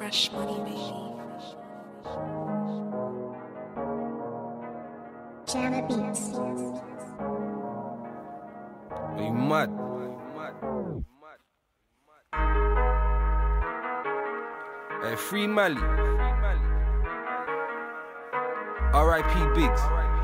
Fresh money, baby. Jana Beats. Are you mad? Hey, free Mali. R.I.P. Biggs.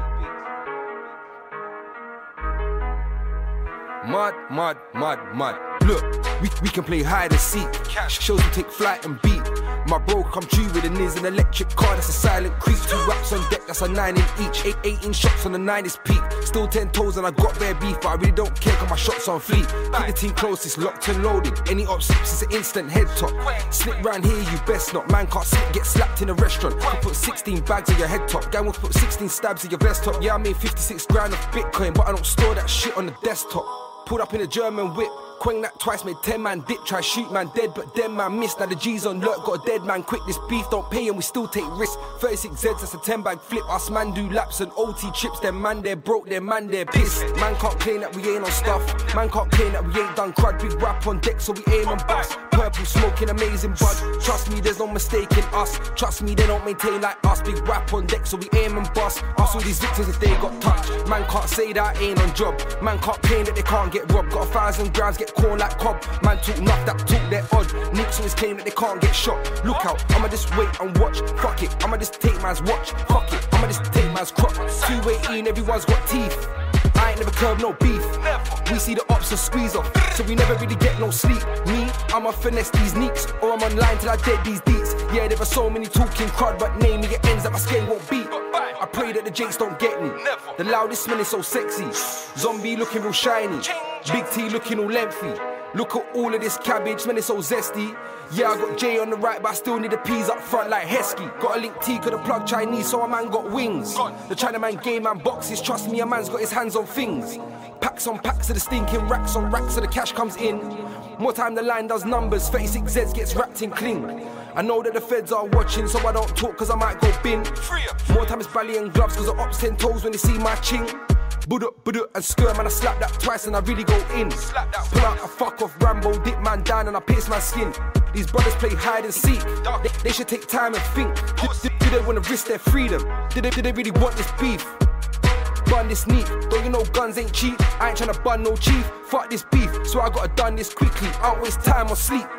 Mud. Look, we can play hide and seek. Shows we take flight and beat. My bro come true with a Niz, an electric car, that's a silent creep. 2 raps on deck, that's a 9 in each. 18 shots on the 9 is peak. Still 10 toes and I got bare beef, but I really don't care cause my shots on fleet. Keep the team close, it's locked and loaded. Any op slips, it's an instant head top. Slip round here, you best not. Man can't slip, get slapped in a restaurant. You put 16 bags on your head top. Gang will put 16 stabs in your vest top. Yeah, I made 56 grand of Bitcoin, but I don't store that shit on the desktop. Pulled up in a German whip, quang that twice, made 10 man dip, try shoot man dead, but them man missed. Now the G's on lurk, got a dead man quick, this beef don't pay and we still take risks. 36 Zeds, that's a 10 bag flip, us man do laps and OT trips, them man they're broke, them man they're pissed. Man can't claim that we ain't on stuff, man can't claim that we ain't done crud, big rap on deck so we aim and bust. Purple smoking amazing bud, trust me there's no mistake in us, trust me they don't maintain like us, big rap on deck so we aim and bust. Us all these victims if they got touched, man can't say that I ain't on job, man can't claim that they can't get robbed, got 1,000 grams get corn like cob, man talk enough that talk their odd, nicks always claim that they can't get shot, look out, I'ma just wait and watch, fuck it, I'ma just take man's watch, fuck it, I'ma just take man's crop, 218 everyone's got teeth, I ain't never curb no beef, we see the ops and squeeze off, so we never really get no sleep, me, I'ma finesse these neeks, or I'm online till I dead these deets, yeah there are so many talking crud, but name me it ends that my skin won't beat, I pray that the jakes don't get me, the loudest man is so sexy, zombie looking real shiny, Big T looking all lengthy, look at all of this cabbage, man it's so zesty, yeah I got J on the right but I still need the P's up front like Heskey, got a link T, could have plug Chinese so a man got wings, the China man game man boxes, trust me a man's got his hands on things, packs on packs of the stinking racks on racks so the cash comes in, more time the line does numbers, 36 Zeds gets wrapped in cling, I know that the feds are watching so I don't talk cause I might go bin, more time it's Bally and gloves cause the ops 10 toes when they see my ching, Buddha and skir, man I slap that twice and I really go in, pull out a fuck off Rambo, dip man down and I pierce my skin, these brothers play hide and seek, they should take time and think, do they wanna risk their freedom, do they really want this beef, bun this neat, don't you know guns ain't cheap, I ain't tryna bun no chief, fuck this beef, so I gotta done this quickly, I don't waste time or sleep.